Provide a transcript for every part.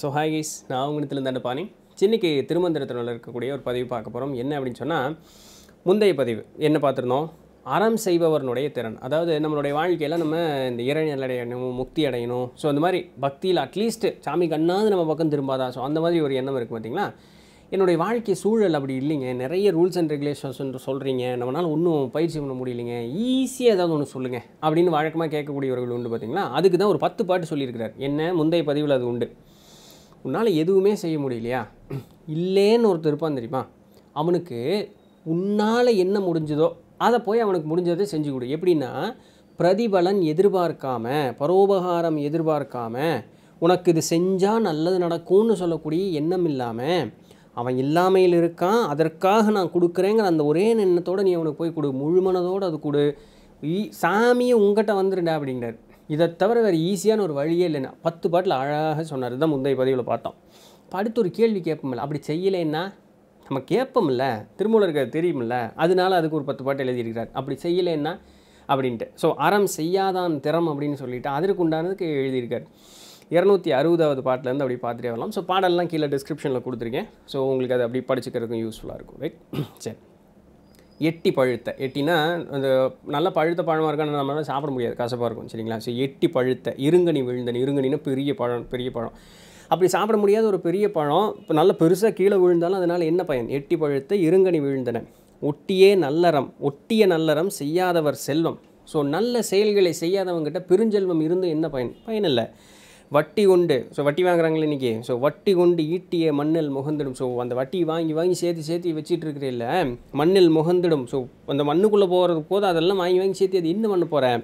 So hi guys, நான் உங்கள் Nithilan Dhandapani. இன்னைக்கு திருமந்திரத்தில் இருக்கக்கூடிய ஒரு பதிவு பார்க்க போகிறோம். என்ன அப்படின்னு சொன்னால், முந்தைய பதிவு என்ன பார்த்துருந்தோம், அறம் செய்பவர்களுடைய திறன். அதாவது நம்மளுடைய வாழ்க்கையில் நம்ம இந்த இறைநிலை அடையணும், முக்தி அடையணும். ஸோ அந்த மாதிரி பக்தியில் அட்லீஸ்ட் சாமி கண்ணாவது நம்ம பக்கம் திரும்பாதா, ஸோ அந்த மாதிரி ஒரு எண்ணம் இருக்குது பார்த்தீங்களா. என்னுடைய வாழ்க்கை சூழல் அப்படி இல்லைங்க, நிறைய ரூல்ஸ் அண்ட் ரெகுலேஷன்ஸ் சொல்கிறீங்க, நம்மளால் ஒன்றும் பயிற்சி பண்ண முடியலைங்க, ஈஸியாக ஏதாவது ஒன்று சொல்லுங்கள் அப்படின்னு வழக்கமாக கேட்கக்கூடியவர்கள் உண்டு பார்த்தீங்களா. அதுக்கு தான் ஒரு 10 பாட்டு சொல்லியிருக்கிறார். என்ன முந்தைய பதிவில் அது உண்டு. உன்னால் எதுவுமே செய்ய முடியலையா, இல்லேன்னு ஒருத்தர் இருப்பான் தெரியுமா, அவனுக்கு உன்னால் என்ன முடிஞ்சதோ அதை போய் அவனுக்கு முடிஞ்சதை செஞ்சு கொடு. எப்படின்னா, பிரதிபலன் எதிர்பார்க்காம, பரோபகாரம் எதிர்பார்க்காம, உனக்கு இது செஞ்சால் நல்லது நடக்கும்னு சொல்லக்கூடிய எண்ணம் இல்லாமல், அவன் இல்லாமையில் இருக்கான், அதற்காக நான் கொடுக்குறேங்கிற அந்த ஒரே எண்ணத்தோடு நீ அவனுக்கு போய் கொடு, முழுமனதோடு அது கொடு, சாமியை உங்கள்கிட்ட வந்துருண்டா அப்படிங்கிறார். இதை தவிர வேறு ஈஸியான ஒரு வழியே இல்லைன்னா 10 பாட்டில் அழகாக சொன்னார். தான் முந்தைய பதிவில் பார்த்தோம். இப்போ அடுத்து ஒரு கேள்வி கேட்போம்ல, அப்படி செய்யலைன்னா நம்ம கேட்போம்ல, திருமூலருக்கு தெரியுமில்ல, அதனால அதுக்கு ஒரு 10 பாட்டு எழுதியிருக்கிறார். அப்படி செய்யலைன்னா அப்படின்ட்டு. ஸோ அறம் செய்யாதான் திறம் அப்படின்னு சொல்லிட்டு அதற்கு உண்டானதுக்கு எழுதியிருக்கார். 260வது பாட்டிலேருந்து அப்படி பார்த்துட்டே வரலாம். ஸோ பாடலாம் கீழே டிஸ்கிரிப்ஷனில் கொடுத்துருக்கேன். ஸோ உங்களுக்கு அது அப்படி படிச்சுக்கிறதுக்கும் யூஸ்ஃபுல்லாக இருக்கும். ரைட், சரி. எட்டி பழுத்த, எட்டினா அந்த நல்ல பழுத்த பழமாக இருக்கான்னு நம்மளால் சாப்பிட முடியாது, கசப்பாக இருக்கும், சரிங்களா. ஸோ எட்டி பழுத்த, இருங்கனி விழுந்தன, இருங்கனின்னா பெரிய பழம், பெரிய பழம். அப்படி சாப்பிட முடியாத ஒரு பெரிய பழம் இப்போ நல்ல பெருசாக கீழே விழுந்தாலும் அதனால் என்ன பயன்? எட்டி பழுத்த இருங்கனி விழுந்தன, ஒட்டியே நல்லறம், ஒட்டிய நல்லறம் செய்யாதவர் செல்வம். ஸோ நல்ல செயல்களை செய்யாதவங்ககிட்ட பெருஞ்செல்வம் இருந்து என்ன பயன்? பயனில்லை. வட்டி கொண்டு, ஸோ வட்டி வாங்குறாங்களே இன்றைக்கி, ஸோ வட்டி கொண்டு ஈட்டிய மண்ணில் முகந்திடும். ஸோ அந்த வட்டி வாங்கி வாங்கி சேர்த்து வச்சிட்டு இருக்கிறதில்ல, மண்ணில் முகந்திடும். ஸோ அந்த மண்ணுக்குள்ளே போகிறதுக்கு போது அதெல்லாம் வாங்கி வாங்கி சேர்த்து அது என்ன பண்ண போகிறேன்?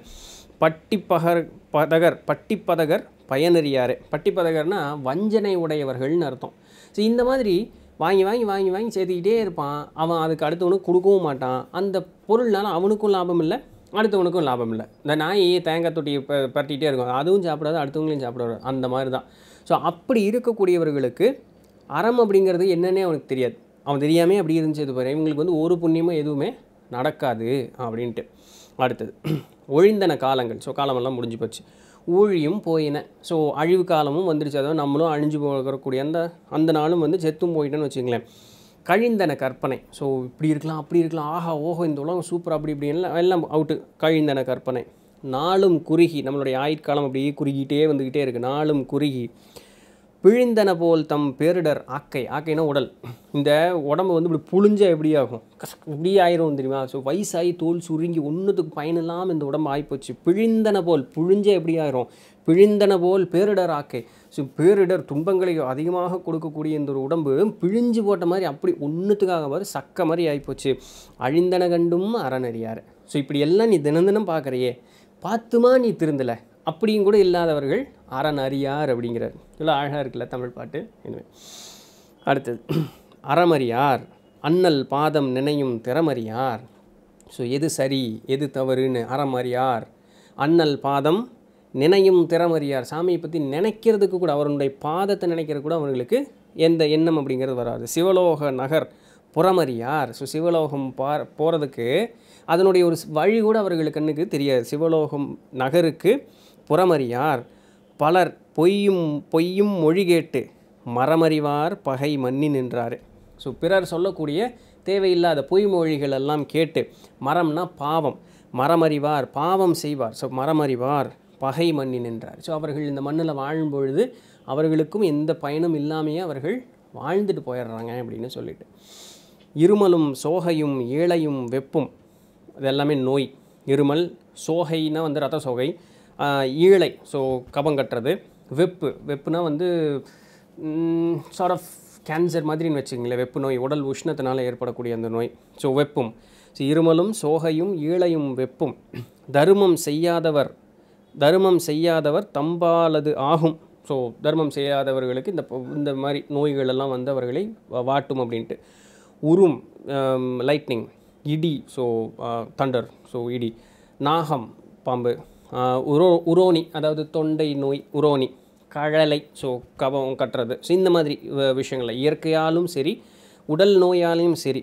பட்டிப்பதகர் பயனறியார். பட்டிப்பதகர்னா வஞ்சனை உடையவர்கள்னு அர்த்தம். ஸோ இந்த மாதிரி வாங்கி வாங்கி வாங்கி வாங்கி சேர்த்துக்கிட்டே இருப்பான். அவன் அதுக்கு அடுத்தவனுக்கு கொடுக்கவும் மாட்டான். அந்த பொருள்னால அவனுக்கும் லாபம் இல்லை, அடுத்தவனுக்கும் லாபம் இல்லை. இந்த நாய் தேங்காய் தொட்டி பரட்டிகிட்டே இருக்கும், அதுவும் சாப்பிடாது, அடுத்தவங்களையும் சாப்பிடாது, அந்த மாதிரி தான். ஸோ அப்படி இருக்கக்கூடியவர்களுக்கு அறம் அப்படிங்கிறது என்னன்னே அவனுக்கு தெரியாது. அவன் தெரியாமல் அப்படி இருந்துச்சு பாரு, இவங்களுக்கு வந்து ஒரு புண்ணியமும் எதுவுமே நடக்காது அப்படின்ட்டு. அடுத்தது ஒழிந்தன காலங்கள். ஸோ காலமெல்லாம் முடிஞ்சு போச்சு, ஊழியும் போயின. ஸோ அழிவு காலமும் வந்துடுச்சு, அதாவது நம்மளும் அழிஞ்சு போகக்கூடிய அந்த நாளும் வந்து செத்தும் போயிட்டேன்னு வச்சுங்களேன். கழிந்தன கற்பனை. ஸோ இப்படி இருக்கலாம், அப்படி இருக்கலாம், ஆஹா ஓஹோ இந்த உலகம் சூப்பர், அப்படி இப்படி எல்லாம் அவுட்டு. கழிந்தன கற்பனை. நாளும் குறுகி, நம்மளுடைய ஆயுட்காலம் அப்படியே குறுகிட்டே வந்துக்கிட்டே இருக்குது. நாளும் குறுகி பிழிந்தன போல் தம் பேரிடர் ஆக்கை. ஆக்கைனா உடல். இந்த உடம்பு வந்து இப்படி புழிஞ்ச எப்படி ஆகும், இப்படி ஆயிரும் தெரியுமா. ஸோ வயசாகி தோல் சுருங்கி ஒன்றுத்துக்கு பயனில்லாமல் இந்த உடம்பு ஆகிப்போச்சு. பிழிந்தன போல், புழிஞ்ச எப்படி ஆயிரும், பிழிந்தன போல் பேரிடர் ஆக்கை. ஸோ பேரிடர் துன்பங்களை அதிகமாக கொடுக்கக்கூடிய இந்த ஒரு உடம்பு பிழிஞ்சு போட்ட மாதிரி அப்படி ஒன்றுத்துக்காக மாதிரி சக்க மாதிரி ஆகிப்போச்சு. அழிந்தன கண்டும் அறநறியார். ஸோ இப்படி எல்லாம் நீ தினம் தினம் பார்க்குறையே, பார்த்துமா நீ திருந்தலை அப்படியும் கூட இல்லாதவர்கள் அறநறியார் அப்படிங்கிறார். இல்லை அழகாக இருக்குல்ல தமிழ் பாட்டு. எனவே அடுத்தது அறமறியார், அண்ணல் பாதம் நினையும் திறமறியார். ஸோ எது சரி எது தவறுன்னு அறமறியார், அண்ணல் பாதம் நினையும் திறமறியார். சாமியை பற்றி நினைக்கிறதுக்கு கூட, அவருடைய பாதத்தை நினைக்கிறது கூட அவர்களுக்கு எந்த எண்ணம் அப்படிங்கிறது வராது. சிவலோக நகர் புறமறியார். ஸோ சிவலோகம் போகிறதுக்கு அதனுடைய ஒரு வழி கூட அவர்களுக்கு கண்ணுக்கு தெரியாது. சிவலோகம் நகருக்கு புறமறியார். பலர் பொய்யும் மொழி கேட்டு மரமறிவார் பகை மன்னி நின்றார். ஸோ பிறர் சொல்லக்கூடிய தேவையில்லாத பொய்மொழிகள் எல்லாம் கேட்டு, மரம்னா பாவம், மரமறிவார் பாவம் செய்வார். ஸோ மரமறிவார் பகை மன்னி நின்றார். ஸோ அவர்கள் இந்த மண்ணில் வாழும்பொழுது அவர்களுக்கும் எந்த பயனும் இல்லாமையே அவர்கள் வாழ்ந்துட்டு போயிடுறாங்க அப்படின்னு சொல்லிட்டு. இருமலும் சோகையும் ஏழையும் வெப்பும், இதெல்லாமே நோய். இருமல், சோகைனா வந்து ரத்த சோகை, ஈழை ஸோ கபம் கட்டுறது, வெப்புனா வந்து சார்ட் ஆஃப் கேன்சர் மாதிரின்னு வச்சுங்களேன். வெப்பு நோய், உடல் உஷ்ணத்தினால் ஏற்படக்கூடிய அந்த நோய். ஸோ வெப்பும். ஸோ இருமலும் சோகையும் ஈழையும் வெப்பும். தருமம் செய்யாதவர் தம்பாலது ஆகும். ஸோ தர்மம் செய்யாதவர்களுக்கு இந்த மாதிரி நோய்கள் எல்லாம் வந்து அவர்களை வாட்டும் அப்படின்ட்டு. உரும், லைட்னிங், இடி, ஸோ தண்டர், ஸோ இடி. நாகம், பாம்பு. உரோனி, அதாவது தொண்டை நோய், உரோனி. கழலை, ஸோ கபம் கட்டுறது. ஸோ இந்த மாதிரி விஷயங்கள் இயற்கையாலும் சரி உடல் நோயாலையும் சரி.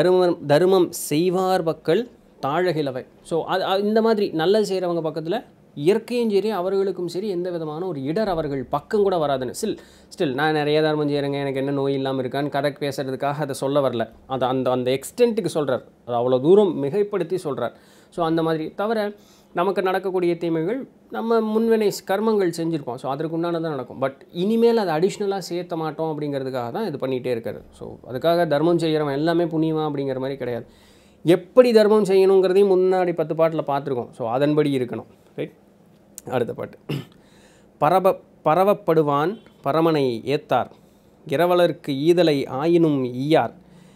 தருமம் செய்வார் பக்கல் தாழகிழவை. ஸோ இந்த மாதிரி நல்லது செய்கிறவங்க பக்கத்தில் இயற்கையும் சரி அவர்களுக்கும் சரி எந்த விதமான ஒரு இடர் அவர்கள் பக்கம் கூட வராதுன்னு ஸ்டில் நான் நிறைய தர்மம் செய்கிறேங்க எனக்கு என்ன நோய் இல்லாமல் இருக்கான்னு கதை பேசுகிறதுக்காக அதை சொல்ல வரல. அதை அந்த எக்ஸ்டென்ட்டுக்கு சொல்கிறார், அது அவ்வளோ தூரம் மிகைப்படுத்தி சொல்கிறார். ஸோ அந்த மாதிரி தவிர நமக்கு நடக்கக்கூடிய தீமைகள் நம்ம முன்வினை கர்மங்கள் செஞ்சுருப்போம். ஸோ அதற்கு உண்டானதான் நடக்கும். பட் இனிமேல் அதை அடிஷ்னலாக சேர்த்த மாட்டோம் அப்படிங்கிறதுக்காக தான் இது பண்ணிகிட்டே இருக்காரு. ஸோ அதுக்காக தர்மம் செய்கிறவன் எல்லாமே புண்ணியமா அப்படிங்கிற மாதிரி கிடையாது. எப்படி தர்மம் செய்யணுங்கிறதையும் முன்னாடி 10 பாட்டில் பார்த்துருக்கோம். ஸோ அதன்படி இருக்கணும். ரைட். அடுத்த பாட்டு. பரவப்படுவான் பரமனை ஏத்தார் இரவலருக்கு ஈதலை ஆயினும் ஈயார்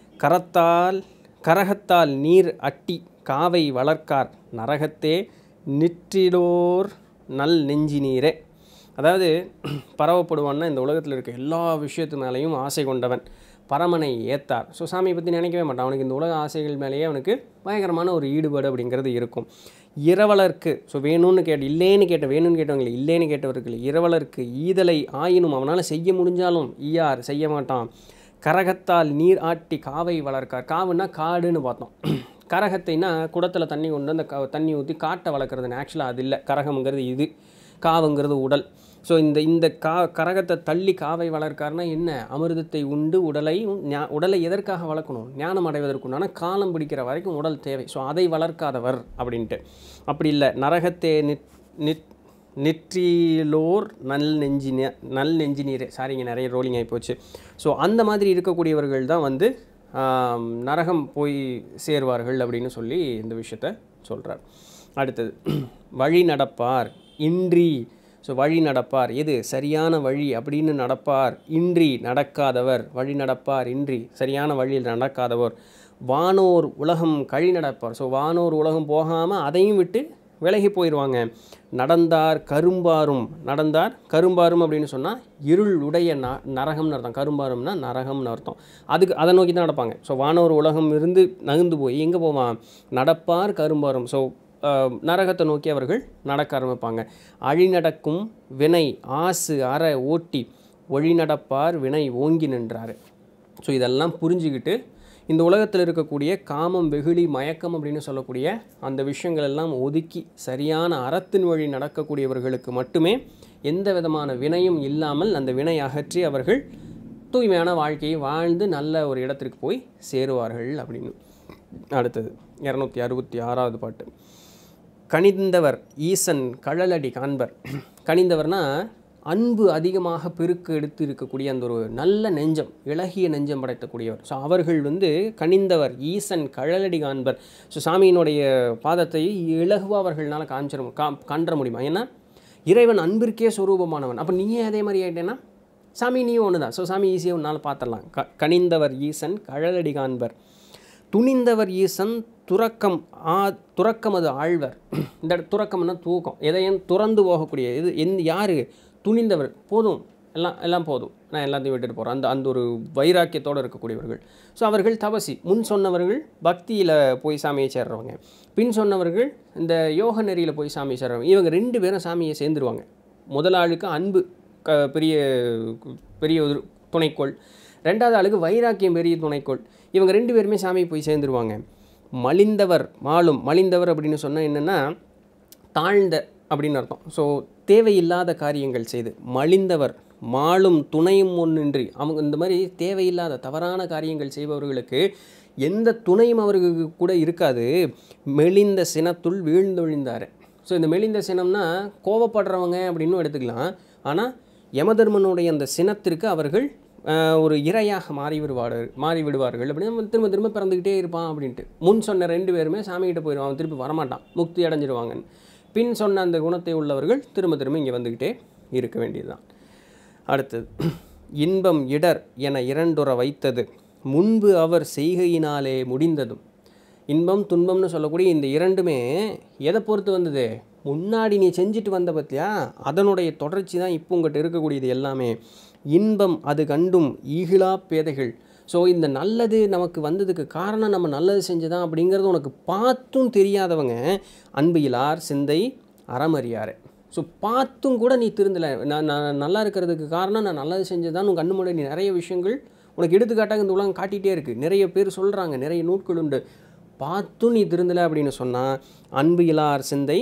கரகத்தால் நீர் அட்டி காவை வளர்க்கார் நரகத்தே நிற்றிலோர் நல் நெஞ்சி நீரே. அதாவது பரவப்படுவான்னா இந்த உலகத்தில் இருக்க எல்லா விஷயத்து மேலேயும் ஆசை கொண்டவன் பரமனை ஏத்தார். ஸோ சாமியை பற்றி நினைக்கவே மாட்டான். அவனுக்கு இந்த உலக ஆசைகள் மேலேயே அவனுக்கு பயங்கரமான ஒரு ஈடுபாடு அப்படிங்கிறது இருக்கும். இரவலருக்கு ஸோ வேணும்னு வேணும்னு கேட்டவங்களே இல்லைன்னு கேட்டவர்கள் இரவலருக்கு ஈதலை ஆயினும் அவனால் செய்ய முடிஞ்சாலும் ஈயார் செய்ய மாட்டான். கரகத்தால் நீர் ஆட்டி காவை வளர்க்கார். காவுன்னா காடுன்னு பார்த்தோம். கரகத்தைனா குடத்தில் தண்ணி கொண்டு அந்த தண்ணி ஊற்றி காட்டை வளர்க்குறதுன்னு ஆக்சுவலாக அது இல்லை. கரகம்ங்கிறது இது, காவுங்கிறது உடல். ஸோ இந்த கரகத்தை தள்ளி காவை வளர்க்காருன்னா என்ன? அமிர்தத்தை உண்டு உடலை எதற்காக வளர்க்கணும்? ஞானம் அடைவதற்குண்டான காலம் பிடிக்கிற வரைக்கும் உடல் தேவை. ஸோ அதை வளர்க்காதவர் அப்படின்ட்டு. அப்படி இல்லை, நரகத்தே நிற்றிலோர் நல் நெஞ்சி நீரே. சாரிங்க, நிறைய ரோலிங் ஆகி போச்சு. ஸோ அந்த மாதிரி இருக்கக்கூடியவர்கள் தான் வந்து நரகம் போய் சேர்வார்கள் அப்படின்னு சொல்லி இந்த விஷயத்த சொல்கிறார். அடுத்தது வழி நடப்பார் இன்றி. ஸோ வழி நடப்பார் எது சரியான வழி அப்படின்னு நடப்பார். இன்றி நடக்காதவர். வழி நடப்பார் இன்றி சரியான வழியில் நடக்காதவர். வானோர் உலகம் கழி நடப்பார். ஸோ வானோர் உலகம் போகாமல் அதையும் விட்டு விலகி போயிடுவாங்க. நடந்தார் கரும்பாரும் அப்படின்னு சொன்னால் இருள் உடைய நரகம்னு அர்த்தம். கரும்பாரும்னா நரகம்னு அர்த்தம். அதை நோக்கி தான் நடப்பாங்க. ஸோ வானோர் உலகம் இருந்து நகர்ந்து போய் எங்கே போவான்? நடப்பார் கரும்பாரும். ஸோ நரகத்தை நோக்கி அவர்கள் நடக்க ஆரம்பிப்பாங்க. அழி நடக்கும் வினை ஆசு அற ஓட்டி ஒழி நடப்பார் வினை ஓங்கி நின்றார். ஸோ இதெல்லாம் புரிஞ்சுக்கிட்டு இந்த உலகத்தில் இருக்கக்கூடிய காமம் வெகுளி மயக்கம் அப்படின்னு சொல்லக்கூடிய அந்த விஷயங்கள் எல்லாம் ஒதுக்கி சரியான அறத்தின் வழி நடக்கக்கூடியவர்களுக்கு மட்டுமே எந்த விதமான வினையும் இல்லாமல் அந்த வினை அகற்றி அவர்கள் தூய்மையான வாழ்க்கையை வாழ்ந்து நல்ல ஒரு இடத்திற்கு போய் சேருவார்கள் அப்படின்னு. அடுத்தது 266வது பாட்டு. கனிந்தவர் ஈசன் கழலடி காண்பர். கனிந்தவர்னால் அன்பு அதிகமாக பெருக்கு எடுத்து இருக்கக்கூடிய அந்த ஒரு நல்ல நெஞ்சம், இளகிய நெஞ்சம் படைத்தக்கூடியவர். ஸோ அவர்கள் வந்து கனிந்தவர் ஈசன் கழலடி காண்பர். ஸோ சாமியினுடைய பாதத்தை இலகுவாக அவர்களால் காண்ற முடியுமா? ஏன்னா இறைவன் அன்பிற்கே சொரூபமானவன். அப்போ நீயே அதே மாதிரி ஆகிட்டேன்னா சாமி நீயும் ஒன்று தான். ஸோ சாமி ஈஸியாக ஒன்றால் பார்த்துடலாம். கனிந்தவர் ஈசன் கழலடி காண்பர். துணிந்தவர் ஈசன் துறக்கம் அது ஆழ்வர். இந்த துறக்கம்னா தூக்கம், எதையும் துறந்து போகக்கூடிய இது யார்? துணிந்தவர். போதும், எல்லாம் போதும், நான் எல்லாத்தையும் விட்டுட்டு போகிறேன், அந்த ஒரு வைராக்கியத்தோடு இருக்கக்கூடியவர்கள். ஸோ அவர்கள் தபசி. முன் சொன்னவர்கள் பக்தியில் போய் சாமியை சேர்றவங்க, பின் சொன்னவர்கள் இந்த யோக நெறியில் போய் சாமியை சேர்றவங்க. இவங்க 2 பேரும் சாமியை சேர்ந்துருவாங்க. முதல் ஆளுக்கு அன்பு பெரிய பெரிய ஒரு துணைக்கோள், 2வது ஆளுக்கு வைராக்கியம் பெரிய துணைக்கோள். இவங்க 2 பேருமே சாமியை போய் சேர்ந்துருவாங்க. மலிந்தவர் மாளும். மலிந்தவர் அப்படின்னு சொன்னால் என்னென்னா தாழ்ந்த அப்படின்னு அர்த்தம். ஸோ தேவையில்லாத காரியங்கள் செய்து. மலிந்தவர் மாளும் துணையும் ஒன்றின்றி. அவங்க இந்த மாதிரி தேவையில்லாத தவறான காரியங்கள் செய்பவர்களுக்கு எந்த துணையும் அவர்களுக்கு கூட இருக்காது. மெலிந்த சினத்துள் வீழ்ந்தொழிந்தார். ஸோ இந்த மெலிந்த சினம்னா கோவப்படுறவங்க அப்படின்னும் எடுத்துக்கலாம். ஆனால் யமதர்மனுடைய அந்த சினத்திற்கு அவர்கள் ஒரு இரையாக மாறிவிடுவார்கள் அப்படின்னு திரும்ப திரும்ப பிறந்துக்கிட்டே இருப்பான் அப்படின்ட்டு. முன் சொன்ன 2 பேருமே சாமிகிட்ட போயிடுவான், அவன் திருப்பி வரமாட்டான், முக்தி அடைஞ்சிருவாங்கன்னு. பின் சொன்ன அந்த குணத்தை உள்ளவர்கள் திரும்ப திரும்ப இங்கே வந்துக்கிட்டே இருக்க வேண்டியதுதான். அடுத்தது இன்பம் இடர் என 2 வைத்தது முன்பு அவர் செய்கையினாலே முடிந்ததும். இன்பம் துன்பம்னு சொல்லக்கூடிய இந்த 2மே எதை பொறுத்து வந்தது? முன்னாடி நீ செஞ்சுட்டு வந்த பற்றியா, அதனுடைய தொடர்ச்சி தான் இப்போ உங்கள்கிட்ட இருக்கக்கூடியது எல்லாமே. இன்பம் அது கண்டும் ஈகிலா பேதைகள். ஸோ இந்த நல்லது நமக்கு வந்ததுக்கு காரணம் நம்ம நல்லது செஞ்சதான் அப்படிங்கிறது உனக்கு பார்த்தும் தெரியாதவங்க அன்பு இலார் சிந்தை அறமறியார். ஸோ பார்த்தும் கூட நீ திருந்தலை. நான் நல்லா இருக்கிறதுக்கு காரணம் நான் நல்லது செஞ்சதான் உன் கண்ணு முன்னாடி நிறைய விஷயங்கள் உனக்கு எடுத்துக்காட்டாக இந்த உலகம் காட்டிகிட்டே இருக்குது. நிறைய பேர் சொல்கிறாங்க, நிறைய நூட்கள் உண்டு. பார்த்தும் நீ திருந்தலை அப்படின்னு சொன்னால் அன்பு இலார் சிந்தை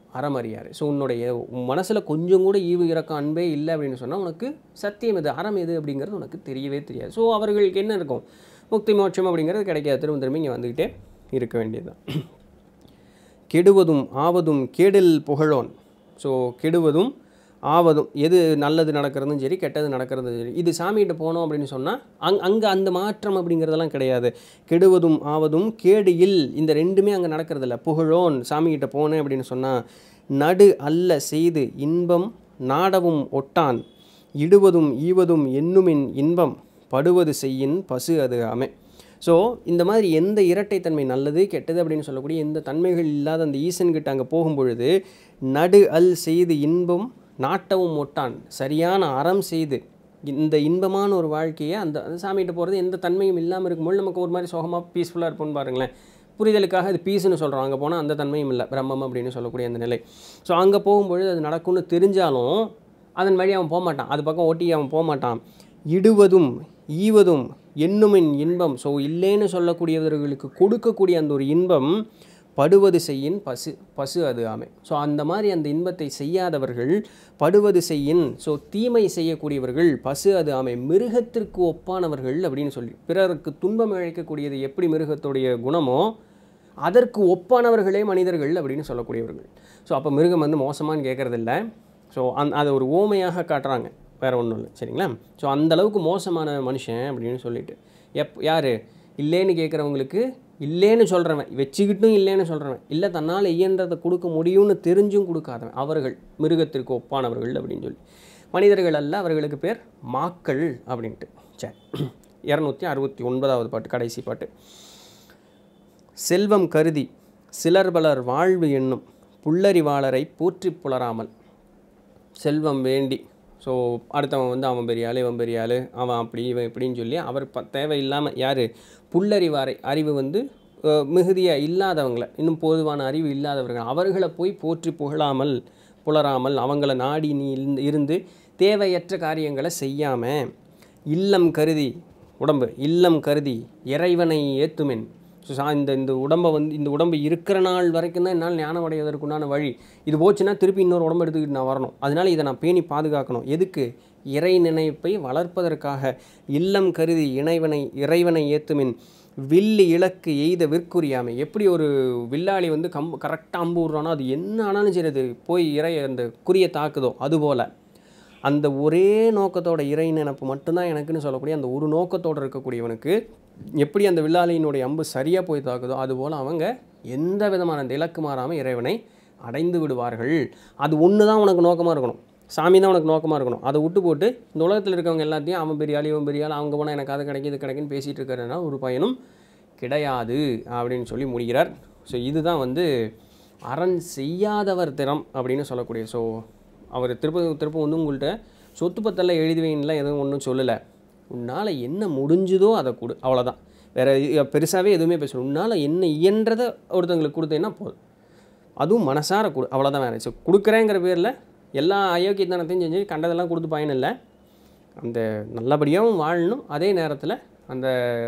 அறமறியாரு. ஸோ உன்னுடைய மனசில் கொஞ்சம் கூட ஈவு இறக்கம் அன்பே இல்லை அப்படின்னு சொன்னால் உனக்கு சத்தியம் எது அறம் எது அப்படிங்கிறது உனக்கு தெரியவே தெரியாது. ஸோ அவர்களுக்கு என்ன இருக்கும், முக்தி மோட்சம் அப்படிங்கிறது கிடைக்காது. திரும்ப திரும்ப இங்கே வந்துக்கிட்டே இருக்க வேண்டியது தான். கெடுவதும் ஆவதும் கேடில் புகழோன். ஸோ கெடுவதும் ஆவதும் எது நல்லது நடக்கிறதும் சரி கெட்டது நடக்கிறதும் சரி, இது சாமிகிட்ட போனோம் அப்படின்னு சொன்னால் அங்கே அந்த மாற்றம் அப்படிங்கிறதெல்லாம் கிடையாது. கெடுவதும் ஆவதும் கேடு இல், இந்த ரெண்டுமே அங்கே நடக்கிறதில்ல. புகழோன் சாமிகிட்ட போனேன் அப்படின்னு சொன்னால் நடு அல்ல செய்து இன்பம் நாடவும் ஒட்டான் இடுவதும் ஈவதும் எண்ணுமின் இன்பம் படுவது செய்யின் பசு அது ஆமே. ஸோ இந்த மாதிரி எந்த இரட்டைத்தன்மை நல்லது கெட்டது அப்படின்னு சொல்லக்கூடிய எந்த தன்மைகள் இல்லாத அந்த ஈசன்கிட்ட அங்கே போகும்பொழுது நடு அல் செய்து இன்பம் நாட்டவும் ஒட்டான், சரியான அறம் செய்து இந்த இன்பமான ஒரு வாழ்க்கையை அந்த சாமிகிட்ட போகிறது எந்த தன்மையும் இல்லாமல் இருக்கும்போது நமக்கு ஒரு மாதிரி சோகமாக பீஸ்ஃபுல்லாக இருப்போம்னு பாருங்களேன். புரிதலுக்காக அது பீஸ்ன்னு சொல்கிறோம். அங்கே போனால் அந்த தன்மையும் இல்லை, பிரம்மம் அப்படின்னு சொல்லக்கூடிய அந்த நிலை. ஸோ அங்கே போகும்பொழுது அது நடக்கும்னு தெரிஞ்சாலும் அதன் வழி அவன் போக மாட்டான், அது பக்கம் ஓட்டி அவன் போக மாட்டான். இடுவதும் ஈவதும் எண்ணுமின் இன்பம். ஸோ இல்லைன்னு சொல்லக்கூடியவர்களுக்கு கொடுக்கக்கூடிய அந்த ஒரு இன்பம் படுவது செய்யின் பசு அது ஆமை. ஸோ அந்த மாதிரி அந்த இன்பத்தை செய்யாதவர்கள் படுவது செய்யின், ஸோ தீமை செய்யக்கூடியவர்கள் பசு அது ஆமை, மிருகத்திற்கு ஒப்பானவர்கள் அப்படின்னு சொல்லி, பிறருக்கு துன்பம் இழைக்கக்கூடியது எப்படி மிருகத்துடைய குணமோ அதற்கு ஒப்பானவர்களே மனிதர்கள் அப்படின்னு சொல்லக்கூடியவர்கள். ஸோ அப்போ மிருகம் வந்து மோசமானு கேட்குறதில்ல. ஸோ அதை ஒரு ஓமையாக காட்டுறாங்க, வேறு ஒன்றும் இல்லை, சரிங்களா? ஸோ அந்தளவுக்கு மோசமான மனுஷன் அப்படின்னு சொல்லிட்டு யார் இல்லைன்னு கேட்குறவங்களுக்கு இல்லைன்னு சொல்கிறவன், வச்சுக்கிட்டும் இல்லைன்னு சொல்கிறவன், இல்லை தன்னால் இயன்றதை கொடுக்க முடியும்னு தெரிஞ்சும் கொடுக்காதவன், அவர்கள் மிருகத்திற்கு ஒப்பானவர்கள் அப்படின்னு சொல்லி. மனிதர்கள் அல்ல, அவர்களுக்கு பேர் மாக்கள் அப்படின்ட்டு. சரி, 269வது பாட்டு, கடைசி பாட்டு. செல்வம் கருதி சிலர் பலர் வாழ்வு என்னும் புல்லறிவாளரை போற்றி புலராமல். செல்வம் வேண்டி, ஸோ அடுத்தவன் வந்து அவன் பெரிய ஆள் இவன் பெரிய ஆள் அவன் அப்படி இவன் இப்படின்னு சொல்லி அவர் தேவையில்லாமல் யார் புல்லறிவாரை, அறிவு வந்து மிகுதியாக இல்லாதவங்களை, இன்னும் பொதுவான அறிவு இல்லாதவர்கள், அவர்களை போய் போற்றி புலராமல் அவங்கள நாடி நீ இருந்து தேவையற்ற காரியங்களை செய்யாமல் இல்லம் கருதி, உடம்பு இல்லம் கருதி இறைவனை ஏத்துமென். ஸோ இந்த உடம்பை வந்து இந்த உடம்பு இருக்கிற நாள் வரைக்கும் தான் என்னால் ஞானம் அடைவதற்குண்டான வழி. இது போச்சுன்னா திருப்பி இன்னொரு உடம்பு எடுத்துக்கிட்டு நான் வரணும், அதனால் இதை நான் பேணி பாதுகாக்கணும். எதுக்கு? இறை நினைப்பை வளர்ப்பதற்காக. இல்லம் கருதி இறைவனை ஏத்துமின் வில்லி இலக்கு எய்த விற்குறியாமை. எப்படி ஒரு வில்லாளி வந்து கரெக்டாக அம்பு விட்றானோ அது என்ன ஆனாலும் சரி அது போய் அந்த குறியை தாக்குதோ, அதுபோல் அந்த ஒரே நோக்கத்தோட இறை நினைப்பு மட்டும்தான் எனக்குன்னு சொல்லக்கூடிய அந்த ஒரு நோக்கத்தோடு இருக்கக்கூடியவனுக்கு எப்படி அந்த வில்லாளியினுடைய அம்பு சரியாக போய் தாக்குதோ அதுபோல் அவங்க எந்த விதமான அந்த இலக்கு மாறாமல் இறைவனை அடைந்து விடுவார்கள். அது ஒன்று தான் உனக்கு நோக்கமாக இருக்கணும், சாமி தான் உனக்கு நோக்கமாக இருக்கணும். அதை விட்டு போட்டு இந்த உலகத்தில் இருக்கவங்க எல்லாத்தையும் அவன் பெரிய ஆள் இவன் பெரிய ஆள், அவங்க போனால் எனக்கு அது கிடைக்கும் இது கிடைக்குன்னு பேசிகிட்டு இருக்கிறதுனா ஒரு பயனும் கிடையாது அப்படின்னு சொல்லி முடிகிறார். ஸோ இதுதான் வந்து அரண் செய்யாதவர் திறம் அப்படின்னு சொல்லக்கூடிய. ஸோ அவர் திருப்ப வந்து உங்கள்கிட்ட சொத்து பத்தெல்லாம் எழுதி வைன்லாம் எதுவும் ஒன்றும் சொல்லலை. உன்னால் என்ன முடிஞ்சுதோ அதை கொடு, அவ்வளோதான். வேறு பெருசாகவே எதுவுமே பேசணும். உன்னால் என்ன இயன்றதை ஒருத்தங்களுக்கு கொடுத்தேன்னா போதும், அதுவும் மனசார கொடு, அவ்வளோதான். வேறு ஸோ கொடுக்குறேங்கிற பேரில் எல்லா அயோக்கியத்தனத்தையும் செஞ்சு கண்டதெல்லாம் கொடுத்து பயனில்லை. அந்த நல்லபடியாகவும் வாழணும், அதே நேரத்தில் அந்த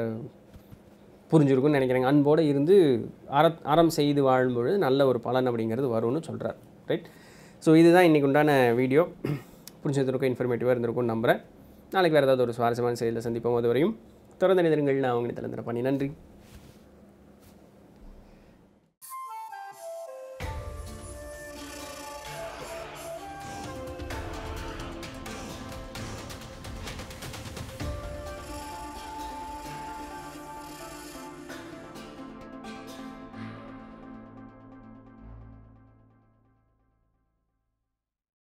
புரிஞ்சிருக்குன்னு நினைக்கிறேங்க. அன்போடு இருந்து அறம் செய்து வாழும்பொழுது நல்ல ஒரு பலன் அப்படிங்கிறது வரும்னு சொல்கிறார். ரைட். ஸோ இதுதான் இன்றைக்கு உண்டான வீடியோ. புரிஞ்சதுக்கும் இன்ஃபர்மேட்டிவாக இருந்திருக்கும்னு நம்புகிறேன். நாளைக்கு வேறு ஏதாவது ஒரு சுவாரஸ்யமான செயலில் சந்திப்போம். அது வரையும் தொடர்ந்து நிதிருங்கள். நான் அவங்க Nithilan Dhandapani. நன்றி.